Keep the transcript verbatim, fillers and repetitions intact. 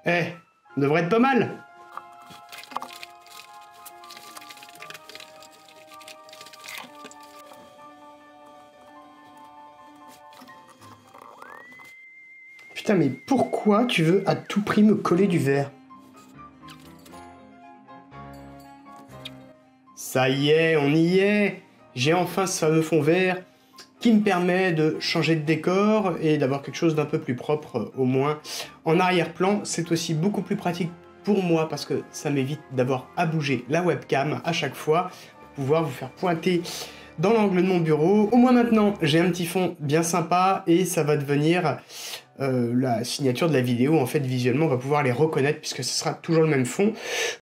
Eh, ça devrait être pas mal. Putain, mais pourquoi tu veux à tout prix me coller du verre? Ça y est, on y est. J'ai enfin ce fameux fond vert qui me permet de changer de décor et d'avoir quelque chose d'un peu plus propre au moins en arrière-plan. C'est aussi beaucoup plus pratique pour moi parce que ça m'évite d'avoir à bouger la webcam à chaque fois pour pouvoir vous faire pointer dans l'angle de mon bureau. Au moins maintenant, j'ai un petit fond bien sympa et ça va devenir euh, la signature de la vidéo. En fait, visuellement, on va pouvoir les reconnaître puisque ce sera toujours le même fond.